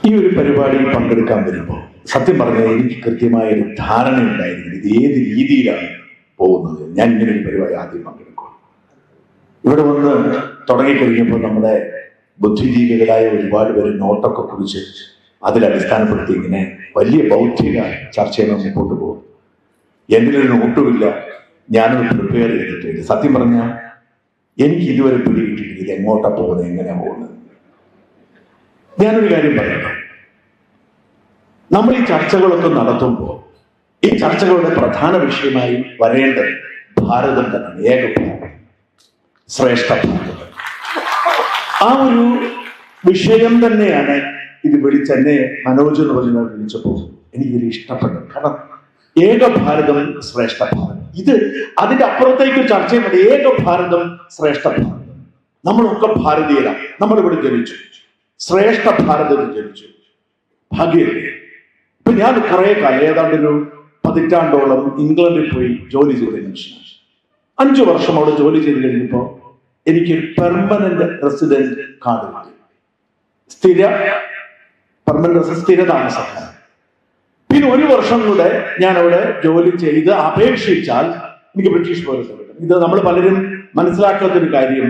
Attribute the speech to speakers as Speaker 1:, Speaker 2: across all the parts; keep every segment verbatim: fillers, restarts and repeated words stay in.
Speaker 1: ഈ ഒരു പരിപാടിയിൽ പങ്കെടുക്കാൻ വരുമ്പോൾ സത്യം പറഞ്ഞാൽ എനിക്ക് കൃത്യമായ ഒരു ധാരണ ഉണ്ടായിരുന്നു ഇത് ഏത് രീതിയിലാണ് പോകുന്നത്. ഞാൻ ഇങ്ങനെ ഒരു പരിപാടി ആദ്യം പങ്കെടുക്കുക. ഇവിടെ വന്ന് തുടങ്ങിക്കഴിഞ്ഞപ്പോൾ നമ്മുടെ ബുദ്ധിജീവികളായ ഒരുപാട് പേര് നോട്ടൊക്കെ കുറിച്ച് അതിൽ അടിസ്ഥാനപ്പെടുത്തി ഇങ്ങനെ വലിയ ബൗദ്ധിക ചർച്ചകൾ മുമ്പോട്ട് പോകും. എൻ്റെ ഒരു നോട്ടുമില്ല, ഞാനത് പ്രിപ്പയർ ചെയ്തിട്ടില്ല. സത്യം പറഞ്ഞാൽ എനിക്ക് ഇതുവരെ പിടികിട്ടിട്ടില്ല ഇത് എങ്ങോട്ടാ പോകുന്നത്, എങ്ങനെയാ പോകുന്നത്. ഞാനൊരു കാര്യം പറയട്ടെ, നമ്മൾ ഈ ചർച്ചകളൊക്കെ നടത്തുമ്പോൾ ഈ ചർച്ചകളുടെ പ്രധാന വിഷയമായി വരേണ്ടത് ഭാരതം തന്നെയാണ്. ഏക ഭാരതം, ശ്രേഷ്ഠ ഭാരതം. ആ ഒരു വിഷയം തന്നെയാണ് ഇത് വിളിച്ചെന്നെ മനോജ് എന്ന് പറഞ്ഞ വിളിച്ചപ്പോൾ എനിക്കിതിൽ ഇഷ്ടപ്പെട്ടു. കാരണം ഏക ഭാരതം, ശ്രേഷ്ഠ ഭാരതം, ഇത് അതിന്റെ അപ്പുറത്തേക്ക് ചർച്ച ചെയ്യുന്നത്. ഏക ഭാരതം, ശ്രേഷ്ഠ ഭാരതം. നമ്മളൊക്കെ ഭാരതീയരാണ്, നമ്മളിവിടെ ജനിച്ചു, ശ്രേഷ്ഠ ഭാരതത്തിൽ ജനിച്ചു. ഭാഗ്യല്ലേ. ഇപ്പൊ ഞാൻ കുറെ കാലം ഏതാണ്ട് ഒരു പതിറ്റാണ്ടോളം ഇംഗ്ലണ്ടിൽ പോയി ജോലി ചെയ്ത മനുഷ്യനാണ്. അഞ്ചു വർഷം അവിടെ ജോലി ചെയ്ത് കഴിഞ്ഞപ്പോൾ എനിക്ക് പെർമനന്റ് റെസിഡന്റ് കാർഡ് കിട്ടി. സ്ഥിര പെർമനന്റ് സ്ഥിര താമസക്കാരൻ. പിന്നെ ഒരു വർഷം കൂടെ ഞാൻ അവിടെ ജോലി ചെയ്ത് അപേക്ഷിച്ചാൽ എനിക്ക് ബ്രിട്ടീഷ് പൗരത്വം കിട്ടും. ഇത് നമ്മൾ പലരും മനസ്സിലാക്കാത്തൊരു കാര്യം,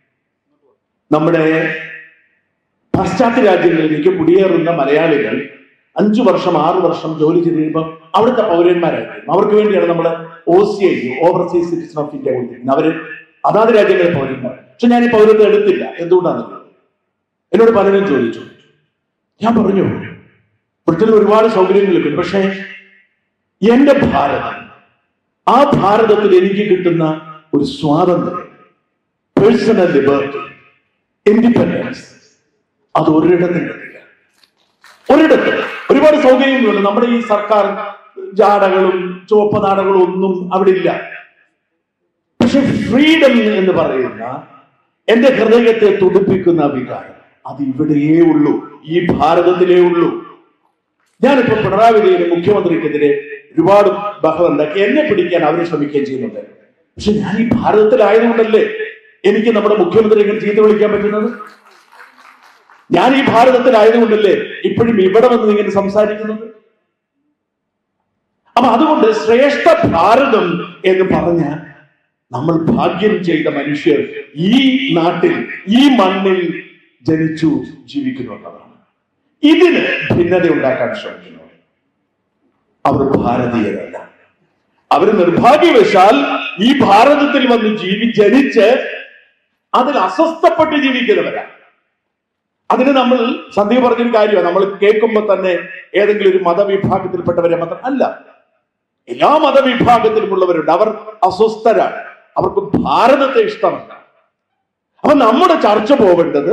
Speaker 1: നമ്മുടെ പാശ്ചാത്യ രാജ്യങ്ങളിലേക്ക് കുടിയേറുന്ന മലയാളികൾ അഞ്ചു വർഷം ആറു വർഷം ജോലി ചെയ്ത് കഴിയുമ്പോൾ അവിടുത്തെ പൗരന്മാരായിരിക്കും. അവർക്ക് വേണ്ടിയാണ് നമ്മൾ O C I, overseas citizen of India കൊടുത്തിരിക്കുന്നത്. അവര് അതാത് രാജ്യങ്ങളിലെ പൗരന്മാർ. പക്ഷെ ഞാൻ ഈ പൗരത്വം എടുത്തില്ല. എന്തുകൊണ്ടാണെന്ന് എന്നോട് പലരും ചോദിച്ചു. ഞാൻ പറഞ്ഞു ബ്രിട്ടനിൽ ഒരുപാട് സൗകര്യങ്ങളൊക്കെ, പക്ഷേ എന്റെ ഭാരതം, ആ ഭാരതത്തിൽ എനിക്ക് കിട്ടുന്ന ഒരു സ്വാതന്ത്ര്യം, പേഴ്സണൽ ലിബർട്ടി, ഇൻഡിപെൻഡൻസ്, അത് ഒരിടത്തും കിട്ടില്ല. ഒരിടത്ത് ഒരുപാട് സൗകര്യങ്ങളുണ്ട്. നമ്മുടെ ഈ സർക്കാർ ജാടകളും ചുവപ്പ നാടകളും ഒന്നും അവിടെ ഇല്ല. പക്ഷെ ഫ്രീഡം എന്ന് പറയുന്ന എന്റെ ഹൃദയത്തെ തുടിപ്പിക്കുന്ന വികാരം അത് ഇവിടെയേ ഉള്ളൂ, ഈ ഭാരതത്തിലേ ഉള്ളൂ. ഞാനിപ്പോ പിണറായി വിജയന് മുഖ്യമന്ത്രിക്കെതിരെ ഒരുപാട് ബഹളം ഉണ്ടാക്കി, എന്നെ പിടിക്കാൻ അവരെ ശ്രമിക്കുകയും ചെയ്യുന്നുണ്ട്. പക്ഷെ ഞാൻ ഈ ഭാരതത്തിലായതുകൊണ്ടല്ലേ എനിക്ക് നമ്മുടെ മുഖ്യമന്ത്രി ഇങ്ങനെ ചീത്ത വിളിക്കാൻ പറ്റുന്നത്. ഞാൻ ഈ ഭാരതത്തിലായതുകൊണ്ടല്ലേ ഇപ്പോഴും ഇവിടെ വന്ന് ഇങ്ങനെ സംസാരിക്കുന്നത്. അപ്പൊ അതുകൊണ്ട് ശ്രേഷ്ഠ ഭാരതം എന്ന് പറഞ്ഞ നമ്മൾ ഭാഗ്യം ചെയ്ത മനുഷ്യർ ഈ നാട്ടിൽ, ഈ മണ്ണിൽ ജനിച്ചു ജീവിക്കുന്നുള്ളതാണ്. ഇതിന് ഭിന്നത ഉണ്ടാക്കാൻ ശ്രമിക്കുന്നു. അവർ ഭാരതീയരല്ല. അവർ നിർഭാഗ്യവശാൽ ഈ ഭാരതത്തിൽ വന്ന് ജീവി ജനിച്ച് അതിൽ അസ്വസ്ഥപ്പെട്ട് ജീവിക്കുന്നവരാണ്. അതിന് നമ്മൾ സന്ദീപ് പറഞ്ഞൊരു കാര്യമാണ്, നമ്മൾ കേൾക്കുമ്പോൾ തന്നെ ഏതെങ്കിലും ഒരു മതവിഭാഗത്തിൽപ്പെട്ടവരെ മാത്രം അല്ല, എല്ലാ മതവിഭാഗത്തിലുമുള്ളവരുണ്ട്. അവർ അസ്വസ്ഥരാണ്, അവർക്ക് ഭാരതത്തെ ഇഷ്ടമല്ല. അപ്പൊ നമ്മുടെ ചർച്ച പോവേണ്ടത്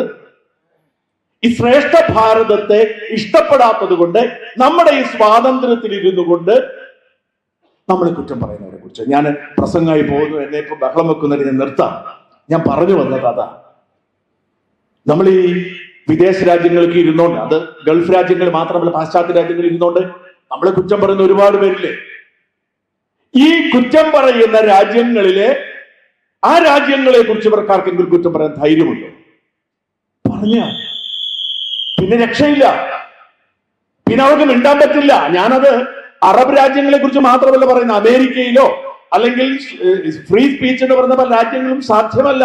Speaker 1: ഈ ശ്രേഷ്ഠ ഭാരതത്തെ ഇഷ്ടപ്പെടാത്തത് കൊണ്ട് നമ്മുടെ ഈ സ്വാതന്ത്ര്യത്തിൽ ഇരുന്നു കൊണ്ട് നമ്മളെ കുറ്റം പറയുന്നവരെ കുറിച്ച്. ഞാൻ പ്രസംഗമായി പോകുന്നു, എന്നെ ഇപ്പൊ ബഹളം വെക്കുന്നതിന് നിർത്താം. ഞാൻ പറഞ്ഞു വന്നത് അതാ, നമ്മൾ ഈ വിദേശ രാജ്യങ്ങൾക്ക് ഇരുന്നോണ്ട്, അത് ഗൾഫ് രാജ്യങ്ങൾ മാത്രമല്ല പാശ്ചാത്യ രാജ്യങ്ങളിൽ ഇരുന്നോണ്ട് നമ്മളെ കുറ്റം പറയുന്ന ഒരുപാട് പേരില്ലേ. ഈ കുറ്റം പറയുന്ന രാജ്യങ്ങളിലെ ആ രാജ്യങ്ങളെ കുറിച്ച് ഇവർക്ക് ആർക്കെങ്കിലും കുറ്റം പറയാൻ ധൈര്യമുണ്ടോ? പറഞ്ഞ പിന്നെ രക്ഷയില്ല, പിന്നെ അവർക്ക് മിണ്ടാൻ പറ്റില്ല. ഞാനത് അറബ് രാജ്യങ്ങളെ കുറിച്ച് മാത്രമല്ല പറയുന്നത്, അമേരിക്കയിലോ അല്ലെങ്കിൽ ഫ്രീ സ്പീച്ച് എന്ന് പറയുന്ന പല രാജ്യങ്ങളും സാധ്യമല്ല.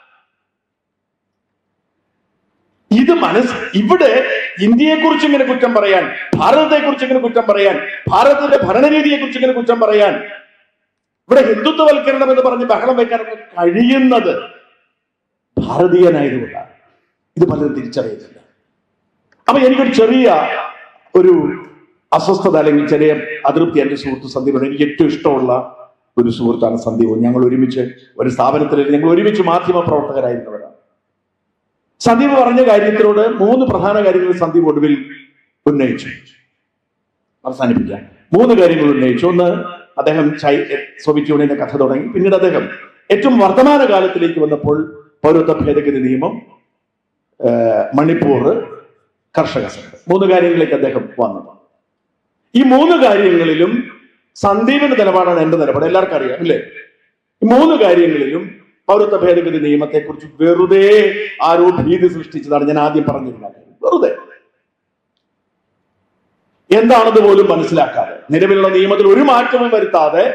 Speaker 1: ഇത് മനസ്സ് ഇവിടെ ഇന്ത്യയെ കുറിച്ച് ഇങ്ങനെ കുറ്റം പറയാൻ, ഭാരതത്തെ കുറിച്ച് ഇങ്ങനെ കുറ്റം പറയാൻ, ഭാരതത്തിന്റെ ഭരണരീതിയെ കുറിച്ച് ഇങ്ങനെ കുറ്റം പറയാൻ, ഇവിടെ ഹിന്ദുത്വവൽക്കരണം എന്ന് പറഞ്ഞ് ബഹളം വെക്കാനൊക്കെ കഴിയുന്നത് ഭാരതീയനായതുകൊണ്ടാണ്. ഇത് പലരും തിരിച്ചറിയുന്നില്ല. അപ്പൊ എനിക്കൊരു ചെറിയ ഒരു അസ്വസ്ഥത അല്ലെങ്കിൽ ചെറിയ അതൃപ്തി എന്റെ സുഹൃത്ത് സന്ദീപാണ്. എനിക്ക് ഏറ്റവും ഇഷ്ടമുള്ള ഒരു സുഹൃത്താണ് സന്ദീപ്. ഞങ്ങൾ ഒരുമിച്ച് ഒരു സ്ഥാപനത്തിൽ ഞങ്ങൾ ഒരുമിച്ച് മാധ്യമ പ്രവർത്തകരായിരുന്നവരാണ്. സന്ദീപ് പറഞ്ഞ കാര്യത്തിനോട് മൂന്ന് പ്രധാന കാര്യങ്ങൾ സന്ദീപ് ഒടുവിൽ ഉന്നയിച്ചു. അവസാനിപ്പിക്കാൻ മൂന്ന് കാര്യങ്ങൾ ഉന്നയിച്ചു. ഒന്ന്, അദ്ദേഹം സോവിയറ്റ് യൂണിയന്റെ കഥ തുടങ്ങി. പിന്നീട് അദ്ദേഹം ഏറ്റവും വർത്തമാന കാലത്തിലേക്ക് വന്നപ്പോൾ പൗരത്വ ഭേദഗതി നിയമം, മണിപ്പൂർ, കർഷക സമരം, മൂന്ന് കാര്യങ്ങളിലേക്ക് അദ്ദേഹം വന്നത്. ഈ മൂന്ന് കാര്യങ്ങളിലും സന്ദീപിന്റെ നിലപാടാണ് എന്റെ നിലപാട്. എല്ലാവർക്കും അറിയാം അല്ലേ? ഈ മൂന്ന് കാര്യങ്ങളിലും പൗരത്വ ഭേദഗതി നിയമത്തെ കുറിച്ച് വെറുതെ ആരോ ഭീതി സൃഷ്ടിച്ചതാണ് ഞാൻ ആദ്യം പറഞ്ഞിരുന്നത്. വെറുതെ എന്താണെന്ന് പോലും മനസ്സിലാക്കാതെ, നിലവിലുള്ള നിയമത്തിൽ ഒരു മാറ്റവും വരുത്താതെ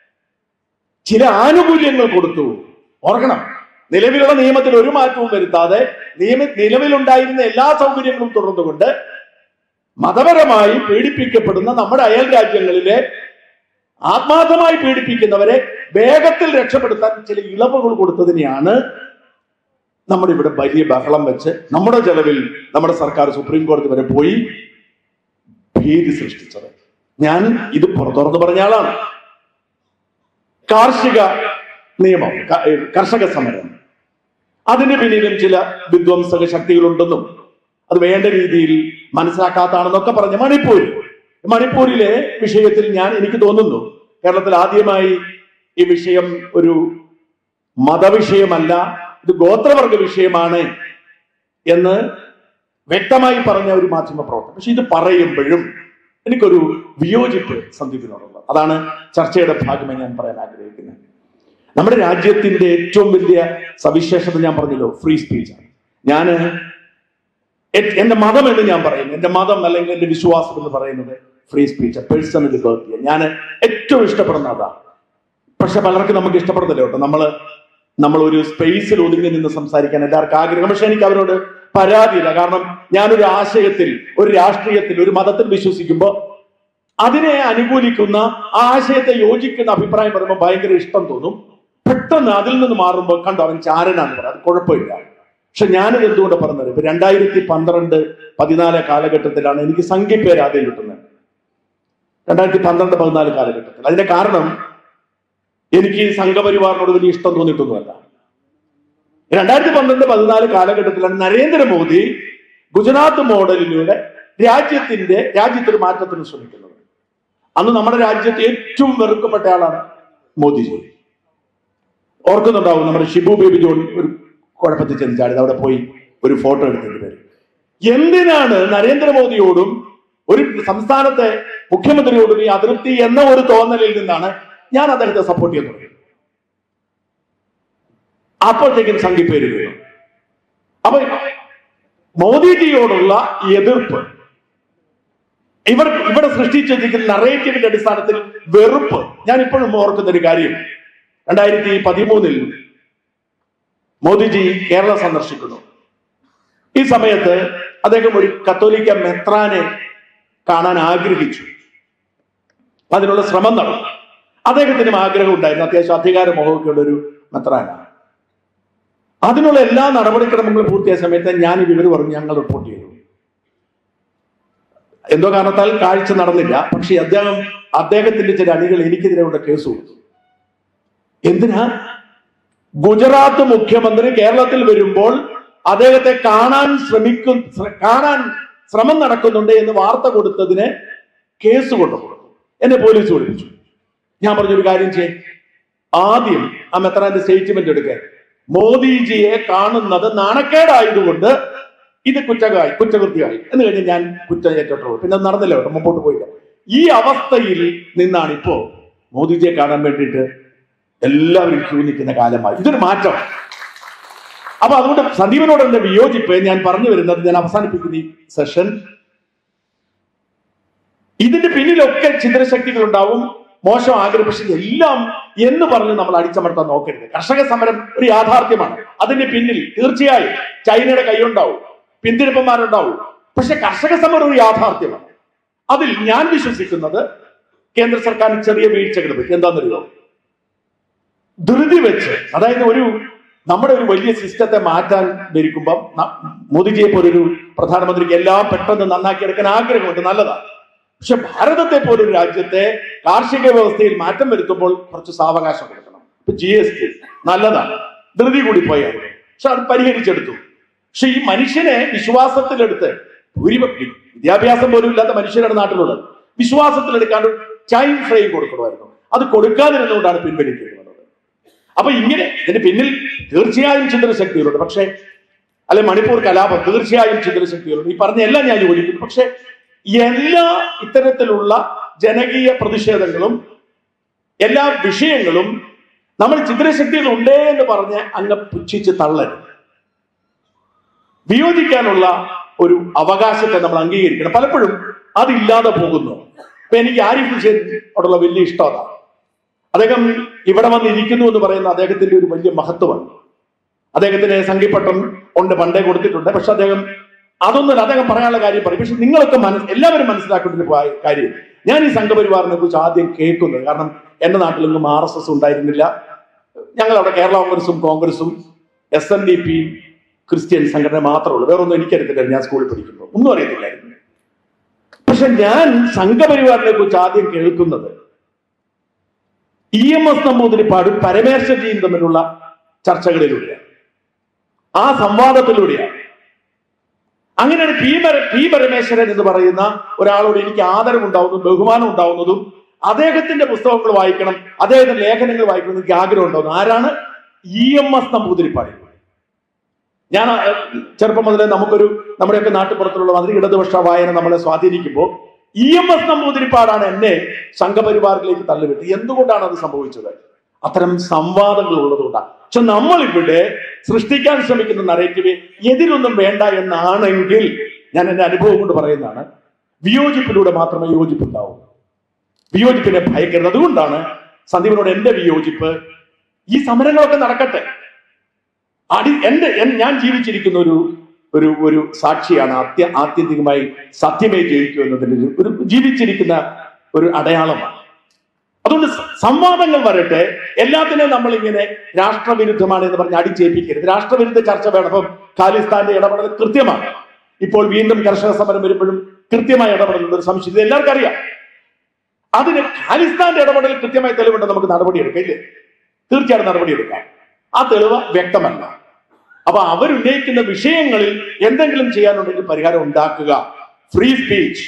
Speaker 1: ചില ആനുകൂല്യങ്ങൾ കൊടുത്തു. ഓർക്കണം, നിലവിലുള്ള നിയമത്തിൽ ഒരു മാറ്റവും വരുത്താതെ നിയമ നിലവിലുണ്ടായിരുന്ന എല്ലാ സൗകര്യങ്ങളും തുടർന്നുകൊണ്ട് മതപരമായി പീഡിപ്പിക്കപ്പെടുന്ന നമ്മുടെ അയൽ രാജ്യങ്ങളിലെ ആത്മാർത്ഥമായി പീഡിപ്പിക്കുന്നവരെ വേഗത്തിൽ രക്ഷപ്പെടുത്താൻ ചില ഇളവുകൾ കൊടുത്തതിനെയാണ് നമ്മുടെ ഇവിടെ വലിയ ബഹളം വെച്ച് നമ്മുടെ ചെലവിൽ നമ്മുടെ സർക്കാർ സുപ്രീം കോടതി വരെ പോയി ഭീതി സൃഷ്ടിച്ചത്. ഞാൻ ഇത് പുറത്തുറന്ന് പറഞ്ഞ ആളാണ്. കാർഷിക നിയമം, കർഷക സമരം, അതിന് പിന്നിലും ചില വിധ്വംസക ശക്തികളുണ്ടെന്നും അത് വേണ്ട രീതിയിൽ മനസ്സിലാക്കാത്താണെന്നൊക്കെ പറഞ്ഞ മണിപ്പൂർ മണിപ്പൂരിലെ വിഷയത്തിൽ ഞാൻ എനിക്ക് തോന്നുന്നു കേരളത്തിൽ ആദ്യമായി ഈ വിഷയം ഒരു മതവിഷയമല്ല, ഇത് ഗോത്രവർഗ വിഷയമാണ് എന്ന് വ്യക്തമായി പറഞ്ഞ ഒരു മാധ്യമ പ്രവർത്തനം. പക്ഷെ ഇത് പറയുമ്പോഴും എനിക്കൊരു വിയോജിപ്പ് സന്ദീപിനോടുള്ളത്. അതാണ് ചർച്ചയുടെ ഭാഗമായി ഞാൻ പറയാൻ ആഗ്രഹിക്കുന്നത്. നമ്മുടെ രാജ്യത്തിന്റെ ഏറ്റവും വലിയ സവിശേഷത ഞാൻ പറഞ്ഞല്ലോ, ഫ്രീ സ്പീച്ചാണ്. ഞാൻ എന്റെ മതം എന്ന് ഞാൻ പറയുന്നു, എന്റെ മതം അല്ലെങ്കിൽ എന്റെ വിശ്വാസം എന്ന് പറയുന്നത് ഫ്രീ സ്പീച്ച്, പേഴ്സണൽ ലിബർട്ടി. ഞാൻ ഏറ്റവും ഇഷ്ടപ്പെടുന്ന അതാണ്. പക്ഷെ പലർക്കും നമുക്ക് ഇഷ്ടപ്പെടുന്നില്ല കേട്ടോ. നമ്മള് നമ്മൾ ഒരു സ്പേസിൽ ഒതുങ്ങി നിന്ന് സംസാരിക്കാൻ എല്ലാവർക്കും ആഗ്രഹം. പക്ഷെ എനിക്ക് അവരോട് പരാതിയില്ല. കാരണം ഞാനൊരു ആശയത്തിൽ, ഒരു രാഷ്ട്രീയത്തിൽ, ഒരു മതത്തിൽ വിശ്വസിക്കുമ്പോൾ അതിനെ അനുകൂലിക്കുന്ന, ആ ആശയത്തെ യോജിക്കുന്ന അഭിപ്രായം പറയുമ്പോൾ ഭയങ്കര ഇഷ്ടം തോന്നും. പെട്ടെന്ന് അതിൽ നിന്ന് മാറുമ്പോൾ കണ്ടോ അവൻ ചാരനാന്ന് പറയാം, അത് കുഴപ്പമില്ല. പക്ഷെ ഞാനിത് എന്തുകൊണ്ട് പറഞ്ഞത്, ഇപ്പൊ രണ്ടായിരത്തി പന്ത്രണ്ട് പതിനാല് കാലഘട്ടത്തിലാണ് എനിക്ക് സംഘിപ്പേര് ആദ്യം കിട്ടുന്നത്. രണ്ടായിരത്തി പന്ത്രണ്ട് പതിനാല് കാലഘട്ടത്തിൽ. അതിന്റെ കാരണം എനിക്ക് സംഘപരിവാറിനോട് വലിയ ഇഷ്ടം തോന്നിയിട്ടൊന്നുമല്ല. രണ്ടായിരത്തി പന്ത്രണ്ട് പതിനാല് കാലഘട്ടത്തിലാണ് നരേന്ദ്രമോദി ഗുജറാത്ത് മോഡലിലൂടെ രാജ്യത്തിന്റെ രാജ്യത്തൊരു മാറ്റത്തിന് ശ്രമിക്കുന്നത്. അന്ന് നമ്മുടെ രാജ്യത്തെ ഏറ്റവും വെറുക്കപ്പെട്ട ആളാണ് മോദിജി. ഓർക്കുന്നുണ്ടാവും, നമ്മുടെ ഷിബു ബേബി ജോൺ ഒരു കുഴപ്പത്തിൽ ചെന്നിച്ചാടിയത്, അവിടെ പോയി ഒരു ഫോട്ടോ എടുത്തിട്ട് വരും. എന്തിനാണ് നരേന്ദ്രമോദിയോടും ഒരു സംസ്ഥാനത്തെ മുഖ്യമന്ത്രിയോടും ഈ അതൃപ്തി എന്ന ഒരു തോന്നലിൽ നിന്നാണ് ഞാൻ അദ്ദേഹത്തെ സപ്പോർട്ട് ചെയ്യാൻ തുടങ്ങി. അപ്പോഴത്തേക്കും സംഘിപ്പേര് വീണു. അപ്പൊ മോദിജിയോടുള്ള എതിർപ്പ്, ഇവർ ഇവിടെ സൃഷ്ടിച്ചിരിക്കുന്ന നറേറ്റീവിന്റെ അടിസ്ഥാനത്തിൽ വെറുപ്പ്. ഞാൻ ഇപ്പോഴും ഓർക്കുന്ന ഒരു കാര്യം, രണ്ടായിരത്തി പതിമൂന്നിൽ മോദിജി കേരളം സന്ദർശിക്കുന്നു. ഈ സമയത്ത് അദ്ദേഹം ഒരു കത്തോലിക്ക മെത്രാനെ കാണാൻ ആഗ്രഹിച്ചു. അതിനുള്ള ശ്രമം നടന്നു. അദ്ദേഹത്തിനും ആഗ്രഹം ഉണ്ടായിരുന്നു, അത്യാവശ്യം അധികാരമോഹമൊക്കെയുള്ള ഒരു മെത്രാനാണ്. അതിനുള്ള എല്ലാ നടപടിക്രമങ്ങളും പൂർത്തിയായ സമയത്ത് ഞാൻ ഈ വിവരം പറഞ്ഞു ഞങ്ങൾ റിപ്പോർട്ട് ചെയ്തു. എന്തോ കാരണത്താൽ കാഴ്ച നടന്നില്ല. പക്ഷെ അദ്ദേഹം അദ്ദേഹത്തിന്റെ ചില അണികൾ എനിക്കെതിരെ കൊണ്ട് കേസ് കൊടുത്തു. എന്തിനാ? ഗുജറാത്ത് മുഖ്യമന്ത്രി കേരളത്തിൽ വരുമ്പോൾ അദ്ദേഹത്തെ കാണാൻ ശ്രമിക്കും കാണാൻ ശ്രമം നടക്കുന്നുണ്ട് എന്ന് വാർത്ത കൊടുത്തതിന് കേസ് കൊണ്ടുകൊടുത്തു. എന്നെ പോലീസ് വിളിപ്പിച്ചു. ഞാൻ പറഞ്ഞൊരു കാര്യം ചെയ്യും, ആദ്യം ആ മെത്രാന്റെ സ്റ്റേറ്റ്മെന്റ് എടുക്കാൻ, മോദിജിയെ കാണുന്നത് നാണക്കേടായതുകൊണ്ട് ഇത് കുറ്റമായി കുറ്റകൃത്യമായി എന്ന് കഴിഞ്ഞ് ഞാൻ കുറ്റം ഏറ്റെടുത്തു. പിന്നെ നടന്നില്ല കേട്ടോ, മുമ്പോട്ട് പോയില്ല. ഈ അവസ്ഥയിൽ നിന്നാണ് ഇപ്പോ മോദിജിയെ കാണാൻ വേണ്ടിയിട്ട് എല്ലാവരും ക്യൂ നിൽക്കുന്ന കാലമായി. ഇതൊരു മാറ്റം. അപ്പൊ അതുകൊണ്ട് സന്ദീപിനോട് എന്റെ വിയോജിപ്പ് ഞാൻ പറഞ്ഞു വരുന്നത്, ഞാൻ അവസാനിപ്പിക്കുന്ന ഈ സെഷൻ, ഇതിന്റെ പിന്നിലൊക്കെ ചിന്തശക്തികൾ ഉണ്ടാവും, മോശം ആഗ്രഹം. പക്ഷെ എല്ലാം എന്ന് പറഞ്ഞ് നമ്മൾ അടിച്ചമർത്താൻ നോക്കരുത്. കർഷക സമരം ഒരു യാഥാർത്ഥ്യമാണ്. അതിന്റെ പിന്നിൽ തീർച്ചയായും ചൈനയുടെ കൈയുണ്ടാവും, പിന്തിരിപ്പന്മാരുണ്ടാവും. പക്ഷെ കർഷക സമരം ഒരു യാഥാർത്ഥ്യമാണ്. അതിൽ ഞാൻ വിശ്വസിക്കുന്നത് കേന്ദ്ര സർക്കാരിന് ചെറിയ വീഴ്ചകൾ പറ്റി. എന്താണെന്നറിയോ? ധൃതി വെച്ച്, അതായത് ഒരു നമ്മുടെ ഒരു വലിയ സിസ്റ്റത്തെ മാറ്റാൻ ധരിക്കുമ്പം മോദിജിയെ പോലൊരു പ്രധാനമന്ത്രിക്ക് എല്ലാം പെട്ടെന്ന് നന്നാക്കിയെടുക്കാൻ ആഗ്രഹമുണ്ട്, നല്ലതാണ്. പക്ഷെ ഭാരതത്തെ പോലൊരു രാജ്യത്തെ കാർഷിക വ്യവസ്ഥയിൽ മാറ്റം വരുത്തുമ്പോൾ കുറച്ച് സാവകാശം കൊടുക്കണം. ഇപ്പൊ ജി എസ് ടി നല്ലതാണ്, ധൃതി കൂടി പോയാൽ, പക്ഷെ അത് പരിഹരിച്ചെടുത്തു. പക്ഷെ ഈ മനുഷ്യനെ വിശ്വാസത്തിലെടുത്ത്, ഭൂരിപക്ഷം വിദ്യാഭ്യാസം പോലും ഇല്ലാത്ത മനുഷ്യരാണ് നാട്ടിലുള്ളത്, വിശ്വാസത്തിലെടുക്കാണ്ട് ടൈം ഫ്രെയിം കൊടുക്കണമായിരുന്നു. അത് കൊടുക്കാതിരുന്നുകൊണ്ടാണ് പിൻവലിക്കുന്നത്. അപ്പൊ ഇങ്ങനെ ഇതിന് പിന്നിൽ തീർച്ചയായും ചിന്തനശക്തികളുണ്ട്. പക്ഷെ അല്ലെ മണിപ്പൂർ കലാപം തീർച്ചയായും ചിന്തനശക്തികളുണ്ട്. ഈ പറഞ്ഞ എല്ലാം ഞാൻ യോജിക്കുന്നു. പക്ഷെ എല്ലാ ഇത്തരത്തിലുള്ള ജനകീയ പ്രതിഷേധങ്ങളും എല്ലാ വിഷയങ്ങളും നമ്മൾ ചിന്തനശക്തികൾ ഉണ്ടേ എന്ന് പറഞ്ഞ് അങ്ങ് പുച്ഛിച്ച് തള്ളരുത്. വിയോജിക്കാനുള്ള ഒരു അവകാശത്തെ നമ്മൾ അംഗീകരിക്കണം. പലപ്പോഴും അതില്ലാതെ പോകുന്നു. അപ്പൊ എനിക്ക് ആരിഫ് ഹുസൈനോടുള്ള വലിയ ഇഷ്ടം അതാണ്. അദ്ദേഹം ഇവിടെ വന്നിരിക്കുന്നു എന്ന് പറയുന്ന അദ്ദേഹത്തിന്റെ ഒരു വലിയ മഹത്വമാണ്. അദ്ദേഹത്തിന് സംഘിപ്പട്ടം ഉണ്ട്, പണ്ടേ കൊടുത്തിട്ടുണ്ട്. പക്ഷെ അദ്ദേഹം അതൊന്നുമല്ല, അദ്ദേഹം പറയാനുള്ള കാര്യം പറയും. പക്ഷെ നിങ്ങളൊക്കെ മനസ്സ് എല്ലാവരും മനസ്സിലാക്കേണ്ട ഒരു കാര്യം, ഞാൻ ഈ സംഘപരിവാറിനെ കുറിച്ച് ആദ്യം കേൾക്കുന്നത്, കാരണം എന്റെ നാട്ടിലൊന്നും ആർ എസ് എസ് ഉണ്ടായിരുന്നില്ല. ഞങ്ങൾ അവിടെ കേരള കോൺഗ്രസും കോൺഗ്രസും S N D P Christian സംഘടന മാത്രമേ ഉള്ളൂ. വേറൊന്നും എനിക്കറിയത്തില്ല. ഞാൻ സ്കൂളിൽ പഠിക്കുമ്പോൾ ഒന്നും അറിയത്തില്ലായിരുന്നു. പക്ഷെ ഞാൻ സംഘപരിവാറിനെ കുറിച്ച് ആദ്യം കേൾക്കുന്നത് ഇ എം എസ് നമ്പൂതിരിപ്പാടും പരമേശ്വരജിയും തമ്മിലുള്ള ചർച്ചകളിലൂടെയാണ്, ആ സംവാദത്തിലൂടെയാണ്. അങ്ങനെയാണ് പി പി പരമേശ്വരൻ എന്ന് പറയുന്ന ഒരാളോട് എനിക്ക് ആദരവുണ്ടാവുന്നതും ബഹുമാനം ഉണ്ടാവുന്നതും അദ്ദേഹത്തിന്റെ പുസ്തകങ്ങൾ വായിക്കണം, അദ്ദേഹത്തിന്റെ ലേഖനങ്ങൾ വായിക്കണം എനിക്ക് ആഗ്രഹം ഉണ്ടാവുന്നു. ആരാണ്? E M S Namboodiripad. ഞാൻ ചെറുപ്പം മുതലേ നമുക്കൊരു നമ്മുടെയൊക്കെ നാട്ടുപുറത്തുള്ള മാതിരി ഇടതുപക്ഷ വായന നമ്മളെ സ്വാധീനിക്കുമ്പോൾ ഇ എം എസ് നമ്പൂതിരിപ്പാടാണ് എന്നെ സംഘപരിവാറിലേക്ക് തള്ളിവിട്ട്. എന്തുകൊണ്ടാണ് അത് സംഭവിച്ചത്? അത്തരം സംവാദങ്ങൾ ഉള്ളതുകൊണ്ടാണ്. പക്ഷെ നമ്മളിവിടെ സൃഷ്ടിക്കാൻ ശ്രമിക്കുന്ന നറേറ്റീവ് എതിരൊന്നും വേണ്ട എന്നാണെങ്കിൽ, ഞാൻ എന്റെ അനുഭവം കൊണ്ട് പറയുന്നതാണ്, വിയോജിപ്പിലൂടെ മാത്രമേ യോജിപ്പുണ്ടാവൂ. വിയോജിപ്പിനെ ഭയക്കരുത്. അതുകൊണ്ടാണ് സന്ദീപിനോട് എന്റെ വിയോജിപ്പ്. ഈ സമരങ്ങളൊക്കെ നടക്കട്ടെ. അടി എന്റെ ഞാൻ ജീവിച്ചിരിക്കുന്ന ഒരു ഒരു ഒരു സാക്ഷിയാണ്. അത്യ ആത്യന്തികമായി സത്യമേ ജയിക്കൂ എന്നതിന്റെ ഒരു ജീവിച്ചിരിക്കുന്ന ഒരു അടയാളമാണ്. അതുകൊണ്ട് സംവാദങ്ങൾ വരട്ടെ. എല്ലാത്തിനെയും നമ്മൾ ഇങ്ങനെ രാഷ്ട്രവിരുദ്ധമാണ് എന്ന് പറഞ്ഞ് അടിച്ചേൽപ്പിക്കരുത്. രാഷ്ട്രവിരുദ്ധ ചർച്ച വേണം. അപ്പം ഖാലിസ്ഥാന്റെ ഇടപെടൽ കൃത്യമാണ്. ഇപ്പോൾ വീണ്ടും കർഷക സമരം വരുമ്പോഴും കൃത്യമായ ഇടപെടലുള്ള ഒരു സംശയം ഇത് എല്ലാവർക്കും അറിയാം. അതിന് ഖാലിസ്ഥാന്റെ ഇടപെടൽ കൃത്യമായി തെളിവുണ്ട്. നമുക്ക് നടപടിയെടുക്കാം, ഇല്ലേ? തീർച്ചയായിട്ടും നടപടിയെടുക്കാം. ആ തെളിവ് വ്യക്തമല്ല. അപ്പൊ അവരുന്നയിക്കുന്ന വിഷയങ്ങളിൽ എന്തെങ്കിലും ചെയ്യാനുണ്ടെങ്കിൽ പരിഹാരം ഉണ്ടാക്കുക. ഫ്രീ സ്പീച്ച്,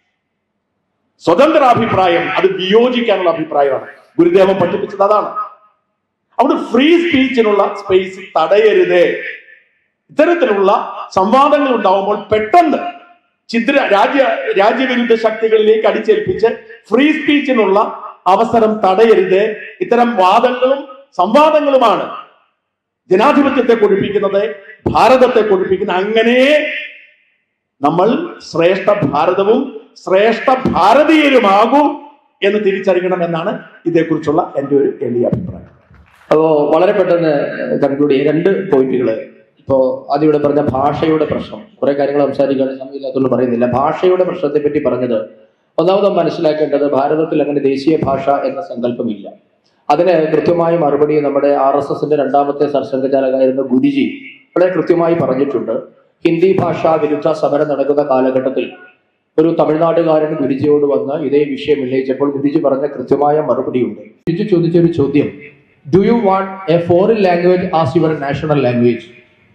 Speaker 1: സ്വതന്ത്ര അഭിപ്രായം, അത് വിയോജിക്കാനുള്ള അഭിപ്രായമാണ്. ഗുരുദേവൻ പഠിപ്പിച്ചത് അതാണ്. അവിടെ ഫ്രീ സ്പീച്ചിനുള്ള സ്പേസ് തടയരുതേ. ഇത്തരത്തിലുള്ള സംവാദങ്ങൾ ഉണ്ടാവുമ്പോൾ പെട്ടെന്ന് ചിത്ര രാജ്യ രാജ്യവിരുദ്ധ ശക്തികളിലേക്ക് അടിച്ചേൽപ്പിച്ച് ഫ്രീ സ്പീച്ചിനുള്ള അവസരം തടയരുത്. ഇത്തരം വാദങ്ങളും സംവാദങ്ങളുമാണ് ജനാധിപത്യത്തെ കൊഴിപ്പിക്കുന്നത്, ഭാരതത്തെ കൊഴിപ്പിക്കുന്നത്. അങ്ങനെ നമ്മൾ ശ്രേഷ്ഠ ഭാരതവും ശ്രേഷ്ഠ ഭാരതീയരുമാകും എന്ന് തിരിച്ചറിയണം എന്നാണ് ഇതേക്കുറിച്ചുള്ള എൻ്റെ ഒരു എളിയ അഭിപ്രായം.
Speaker 2: അപ്പോൾ വളരെ പെട്ടെന്ന് കൺക്ലൂഡ് ചെയ്യാം. രണ്ട് പോയിന്റുകള്. ഇപ്പോൾ ആദ്യം ഇവിടെ പറഞ്ഞ ഭാഷയുടെ പ്രശ്നം, കുറെ കാര്യങ്ങൾ സംസാരിക്കാൻ സമയമില്ലാത്തതുകൊണ്ട് പറയുന്നില്ല. ഭാഷയുടെ പ്രശ്നത്തെ പറ്റി പറഞ്ഞത്, ഒന്നാമത് മനസ്സിലാക്കേണ്ടത് ഭാരതത്തിൽ അങ്ങനെ ദേശീയ ഭാഷ എന്ന സങ്കല്പമില്ല. അതിന് കൃത്യമായ മറുപടി നമ്മുടെ ആർ എസ് എസിന്റെ രണ്ടാമത്തെ സർസംഘചാലകായിരുന്ന ഗുരുജി വളരെ കൃത്യമായി പറഞ്ഞിട്ടുണ്ട്. ഹിന്ദി ഭാഷാ വിരുദ്ധ സമരം നടക്കുന്ന കാലഘട്ടത്തിൽ ഒരു തമിഴ്നാട്ടുകാരൻ ഗുരുജിയോട് വന്ന് ഇതേ വിഷയം ഉന്നയിച്ചപ്പോൾ ഗുരുജി പറഞ്ഞ കൃത്യമായ മറുപടിയുണ്ട്. ഗുരുജി ചോദിച്ചൊരു ചോദ്യം, do you want a foreign language as your national language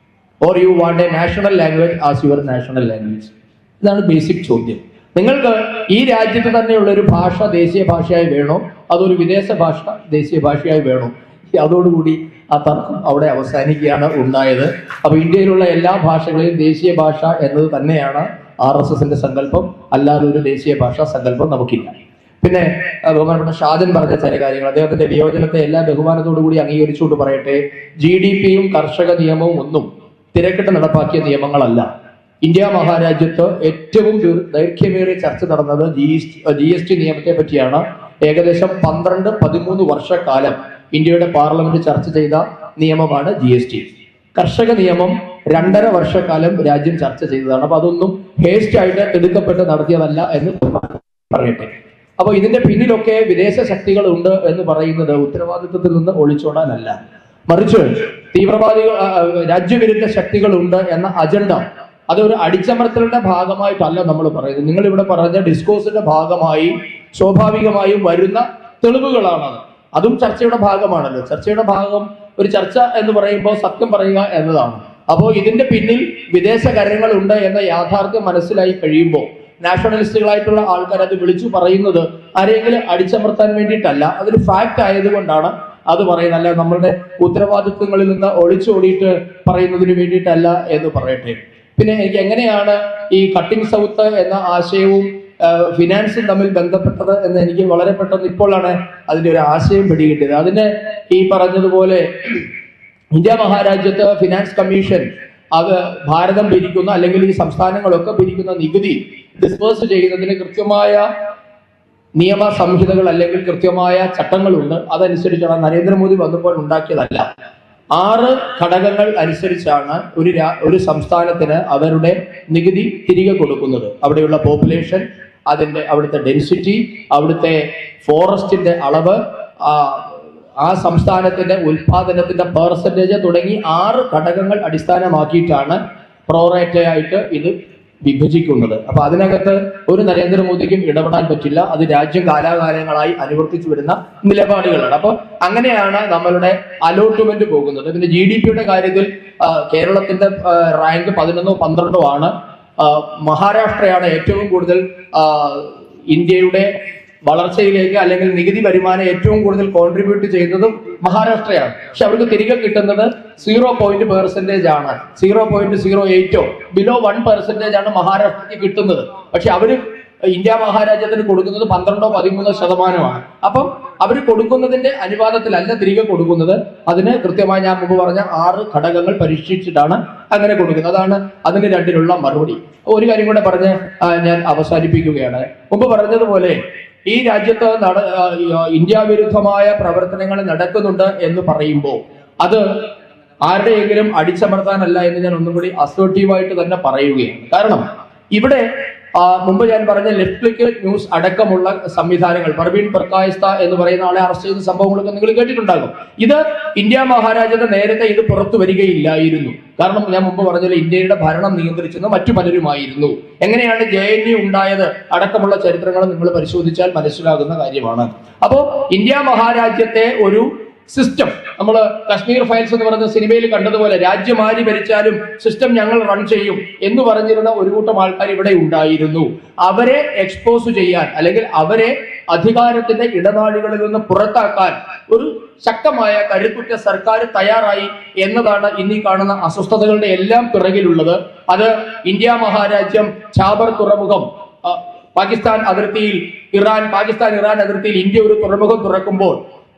Speaker 2: or you want a national language as your national language? ഇതാണ് ബേസിക് ചോദ്യം. നിങ്ങൾക്ക് ഈ രാജ്യത്ത് തന്നെയുള്ള ഒരു ഭാഷ ദേശീയ ഭാഷയായി വേണോ, അതൊരു വിദേശ ഭാഷ ദേശീയ ഭാഷയായി വേണോ? അതോടുകൂടി ആ തർക്കം അവിടെ അവസാനിക്കുകയാണ് ഉണ്ടായത്. അപ്പൊ ഇന്ത്യയിലുള്ള എല്ലാ ഭാഷകളെയും ദേശീയ ഭാഷ എന്നത് തന്നെയാണ് ആർ എസ് എസിന്റെ സങ്കല്പം. അല്ലാതെ ഒരു ദേശീയ ഭാഷാ സങ്കല്പം നമുക്കില്ല. പിന്നെ ബഹുമാനപ്പെട്ട ഷാജൻ പറഞ്ഞ ചില കാര്യങ്ങൾ, അദ്ദേഹത്തിന്റെ വിയോജനത്തെ എല്ലാ ബഹുമാനത്തോടു കൂടി അംഗീകരിച്ചുകൊണ്ട് പറയട്ടെ, ജി ഡി പിയും കർഷക നിയമവും ഒന്നും തിരക്കിട്ട് നടപ്പാക്കിയ നിയമങ്ങളല്ല. ഇന്ത്യ മഹാരാജ്യത്ത് ഏറ്റവും ദൈർഘ്യമേറിയ ചർച്ച നടന്നത് G S G S T നിയമത്തെ പറ്റിയാണ്. ഏകദേശം പന്ത്രണ്ട് പതിമൂന്ന് വർഷക്കാലം ഇന്ത്യയുടെ പാർലമെന്റ് ചർച്ച ചെയ്ത നിയമമാണ് ജി എസ് ടി. കർഷക നിയമം രണ്ടര വർഷക്കാലം രാജ്യം ചർച്ച ചെയ്തതാണ്. അപ്പൊ അതൊന്നും ഹേസ്റ്റ് ആയിട്ട് എടുക്കപ്പെട്ട് നടത്തിയതല്ല എന്ന് പറയട്ടെ. അപ്പൊ ഇതിന്റെ പിന്നിലൊക്കെ വിദേശ ശക്തികൾ ഉണ്ട് എന്ന് പറയുന്നത് ഉത്തരവാദിത്വത്തിൽ നിന്ന് ഒളിച്ചോടാനല്ല, മറിച്ച് തീവ്രവാദികൾ രാജ്യവിരുദ്ധ ശക്തികളുണ്ട് എന്ന അജണ്ട അതൊരു അടിച്ചമർത്തലിന്റെ ഭാഗമായിട്ടല്ല നമ്മൾ പറയുന്നത്. നിങ്ങൾ ഇവിടെ പറഞ്ഞ ഡിസ്കോഴ്സിന്റെ ഭാഗമായി സ്വാഭാവികമായും വരുന്ന തെളിവുകളാണ്. അതും ചർച്ചയുടെ ഭാഗമാണല്ലോ. ചർച്ചയുടെ ഭാഗം ഒരു ചർച്ച എന്ന് പറയുമ്പോൾ സത്യം പറയുക എന്നതാണ്. അപ്പോൾ ഇതിന്റെ പിന്നിൽ വിദേശ കരങ്ങളുണ്ട് എന്ന യാഥാർത്ഥ്യം മനസ്സിലായി കഴിയുമ്പോൾ നാഷണലിസ്റ്റുകളായിട്ടുള്ള ആൾക്കാർ അത് വിളിച്ചു പറയുന്നത് ആരെങ്കിലും അടിച്ചമർത്താൻ വേണ്ടിയിട്ടല്ല, അതൊരു ഫാക്ട് ആയതുകൊണ്ടാണ് അത് പറയുന്നത്. അല്ല നമ്മളുടെ ഉത്തരവാദിത്വങ്ങളിൽ നിന്ന് ഒളിച്ചോടിയിട്ട് പറയുന്നതിന് വേണ്ടിയിട്ടല്ല എന്ന് പറയട്ടെ. പിന്നെ എനിക്ക് എങ്ങനെയാണ് ഈ കട്ടിംഗ് സൗത്ത് എന്ന ആശയവും ഫിനാൻസും തമ്മിൽ ബന്ധപ്പെട്ടത് എന്ന് എനിക്ക് വളരെ പെട്ടെന്ന് ഇപ്പോഴാണ് അതിന്റെ ഒരു ആശയം പിടികിട്ടിയത്. അതിന് ഈ പറഞ്ഞതുപോലെ ഇന്ത്യ മഹാരാജ്യത്ത് ഫിനാൻസ് കമ്മീഷൻ അത് ഭാരതം ഭരിക്കുന്ന അല്ലെങ്കിൽ ഈ സംസ്ഥാനങ്ങളൊക്കെ ഭരിക്കുന്ന നികുതി ഡിസ്പേഴ്സ് ചെയ്യുന്നതിന് കൃത്യമായ നിയമ സംഹിതകൾ അല്ലെങ്കിൽ കൃത്യമായ ചട്ടങ്ങളുണ്ട്. അതനുസരിച്ചാണ് നരേന്ദ്രമോദി വന്നപ്പോൾ ഉണ്ടാക്കിയതല്ല. ആറ് ഘടകങ്ങൾ അനുസരിച്ചാണ് ഒരു ഒരു സംസ്ഥാനത്തിന് അവരുടെ നികുതി തിരികെ കൊടുക്കുന്നത്. അവിടെയുള്ള പോപ്പുലേഷൻ, അതിൻ്റെ അവിടുത്തെ ഡെൻസിറ്റി, അവിടുത്തെ ഫോറസ്റ്റിന്റെ അളവ്, ആ സംസ്ഥാനത്തിന്റെ ഉൽപാദനത്തിന്റെ പെർസെൻറ്റേജ് തുടങ്ങി ആറ് ഘടകങ്ങൾ അടിസ്ഥാനമാക്കിയിട്ടാണ് പ്രോറേറ്റയായിട്ട് ഇത് വിഭജിക്കുന്നത്. അപ്പൊ അതിനകത്ത് ഒരു നരേന്ദ്രമോദിക്കും ഇടപെടാൻ പറ്റില്ല. അത് രാജ്യം കാലാകാലങ്ങളായി അനുവർത്തിച്ചു വരുന്ന നിലപാടുകളാണ്. അപ്പൊ അങ്ങനെയാണ് നമ്മളുടെ അലോട്ട്മെന്റ് പോകുന്നത്. പിന്നെ ജി ഡി പിയുടെ കാര്യത്തിൽ കേരളത്തിന്റെ റാങ്ക് പതിനൊന്നോ പന്ത്രണ്ടോ ആണ്. മഹാരാഷ്ട്രയാണ് ഏറ്റവും കൂടുതൽ ഇന്ത്യയുടെ വളർച്ചയിലേക്ക് അല്ലെങ്കിൽ നികുതി വരുമാനം ഏറ്റവും കൂടുതൽ കോൺട്രിബ്യൂട്ട് ചെയ്യുന്നതും മഹാരാഷ്ട്രയാണ്. പക്ഷെ അവർക്ക് തിരികെ കിട്ടുന്നത് സീറോ പോയിന്റ് പെർസെന്റേജ് ആണ്. Zero point zero eight below one percentage ആണ് മഹാരാഷ്ട്രയ്ക്ക് കിട്ടുന്നത്. പക്ഷെ അവര് ഇന്ത്യ മഹാരാജ്യത്തിന് കൊടുക്കുന്നത് പന്ത്രണ്ടോ പതിമൂന്നോ ശതമാനമാണ്. അപ്പം അവർ കൊടുക്കുന്നതിന്റെ അനുപാതത്തിലല്ല തിരികെ കൊടുക്കുന്നത്. അതിന് കൃത്യമായി ഞാൻ മുമ്പ് പറഞ്ഞ ആറ് ഘടകങ്ങൾ പരീക്ഷിച്ചിട്ടാണ് അങ്ങനെ കൊടുക്കുന്നത്. അതാണ് അതിന് രണ്ടിനുള്ള മറുപടി. ഒരു കാര്യം കൂടെ പറഞ്ഞ് ഞാൻ അവസാനിപ്പിക്കുകയാണ്. മുമ്പ് പറഞ്ഞതുപോലെ ഈ രാജ്യത്ത് നട ഇന്ത്യ വിരുദ്ധമായ പ്രവർത്തനങ്ങൾ നടക്കുന്നുണ്ട് എന്ന് പറയുമ്പോൾ അത് ആരുടെയെങ്കിലും അടിച്ചമർത്താനല്ല എന്ന് ഞാൻ ഒന്നും കൂടി അസേർട്ടീവായിട്ട് തന്നെ പറയുകയാണ്. കാരണം ഇവിടെ മുമ്പ് ഞാൻ പറഞ്ഞ ലെഫ്റ്റ് ക്ലിക്ക് ന്യൂസ് അടക്കമുള്ള സംവിധാനങ്ങൾ, പർവീൺ പ്രകാശ് എന്ന് പറയുന്ന ആളെ അറസ്റ്റ് ചെയ്ത സംഭവങ്ങളൊക്കെ നിങ്ങൾ കേട്ടിട്ടുണ്ടാകും. ഇത് ഇന്ത്യ മഹാരാജ്യത്തെ നേരത്തെ ഇത് പുറത്തു വരികയില്ലായിരുന്നു. കാരണം ഞാൻ മുമ്പ് പറഞ്ഞല്ലോ, ഇന്ത്യയുടെ ഭരണം നിയന്ത്രിച്ചത് മറ്റു പലരുമായിരുന്നു. എങ്ങനെയാണ് ജെ എൻ യു ഉണ്ടായത് അടക്കമുള്ള ചരിത്രങ്ങൾ നിങ്ങൾ പരിശോധിച്ചാൽ മനസ്സിലാകുന്ന കാര്യമാണ്. അപ്പോൾ ഇന്ത്യ മഹാരാജ്യത്തെ ഒരു സിസ്റ്റം, നമ്മൾ കശ്മീർ ഫയൽസ് എന്ന് പറയുന്ന സിനിമയിൽ കണ്ടതുപോലെ രാജ്യം ആര് ഭരിച്ചാലും സിസ്റ്റം ഞങ്ങൾ റൺ ചെയ്യും എന്ന് പറഞ്ഞിരുന്ന ഒരു കൂട്ടം ആൾക്കാർ ഇവിടെ ഉണ്ടായിരുന്നു. അവരെ എക്സ്പോസ് ചെയ്യാൻ അല്ലെങ്കിൽ അവരെ അധികാരത്തിന്റെ ഇടനാഴികളിൽ നിന്ന് പുറത്താക്കാൻ ഒരു ശക്തമായ കരുത്തുറ്റ സർക്കാർ തയ്യാറായി എന്നതാണ് ഇന്നീ കാണുന്ന അസ്വസ്ഥതകളുടെ എല്ലാം പിറകിലുള്ളത്. അത് ഇന്ത്യ മഹാരാജ്യം ഛാബർ തുറമുഖം, പാകിസ്ഥാൻ അതിർത്തിയിൽ ഇറാൻ പാകിസ്ഥാൻ ഇറാൻ അതിർത്തിയിൽ ഇന്ത്യ ഒരു തുറമുഖം തുറക്കുമ്പോൾ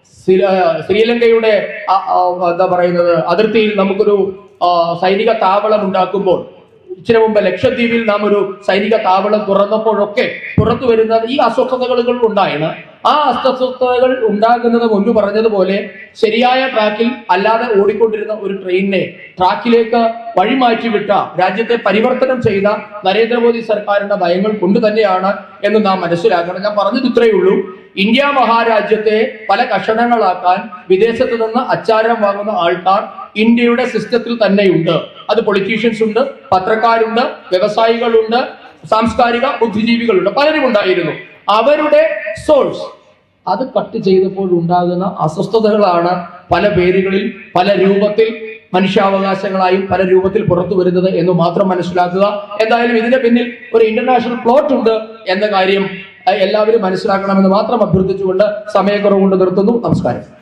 Speaker 2: ശ്രീലങ്കയുടെ എന്താ പറയുന്നത് അതിർത്തിയിൽ നമുക്കൊരു സൈനിക താവളം ഉണ്ടാക്കുമ്പോൾ, ഇച്ചിരി മുമ്പ് ലക്ഷദ്വീപിൽ നാം ഒരു സൈനിക താവളം തുറന്നപ്പോഴൊക്കെ പുറത്തു വരുന്ന ഈ അസ്വസ്ഥതകൾ ഉണ്ടായാണ്. ആ അസ്വസ്ഥതകൾ ഉണ്ടാകുന്നത് മുൻപ് പറഞ്ഞതുപോലെ ശരിയായ ട്രാക്കിൽ അല്ലാതെ ഓടിക്കൊണ്ടിരുന്ന ഒരു ട്രെയിനിനെ ട്രാക്കിലേക്ക് വഴിമാറ്റിവിട്ട, രാജ്യത്തെ പരിവർത്തനം ചെയ്ത നരേന്ദ്രമോദി സർക്കാരിന്റെ നയങ്ങൾ കൊണ്ട് തന്നെയാണ് എന്ന് നാം മനസ്സിലാക്കണം. ഞാൻ പറഞ്ഞത് ഇത്രയേ ഉള്ളൂ. ഇന്ത്യ മഹാരാജ്യത്തെ പല കഷണങ്ങളാക്കാൻ വിദേശത്ത് നിന്ന് അച്ചാരം വാങ്ങുന്ന ആൾക്കാർ ഇന്ത്യയുടെ സിസ്റ്റത്തിൽ തന്നെയുണ്ട്. അത് പൊളിറ്റീഷ്യൻസ് ഉണ്ട്, പത്രക്കാരുണ്ട്, വ്യവസായികളുണ്ട്, സാംസ്കാരിക ബുദ്ധിജീവികളുണ്ട്, പലരും ഉണ്ടായിരുന്നു. അവരുടെ സോഴ്സ് അത് കട്ട് ചെയ്തപ്പോൾ ഉണ്ടാകുന്ന അസ്വസ്ഥതകളാണ് പല പേരുകളിൽ പല രൂപത്തിൽ മനുഷ്യാവകാശങ്ങളായും പല രൂപത്തിൽ പുറത്തു വരുന്നത് എന്ന് മാത്രം മനസ്സിലാക്കുക. എന്തായാലും ഇതിന്റെ പിന്നിൽ ഒരു ഇന്റർനാഷണൽ പ്ലോട്ട് ഉണ്ട് എന്ന കാര്യം എല്ലാവരും മനസ്സിലാക്കണമെന്ന് മാത്രം അഭ്യർത്ഥിച്ചുകൊണ്ട് സമയക്കുറവ് കൊണ്ട് നിർത്തുന്നു. നമസ്കാരം.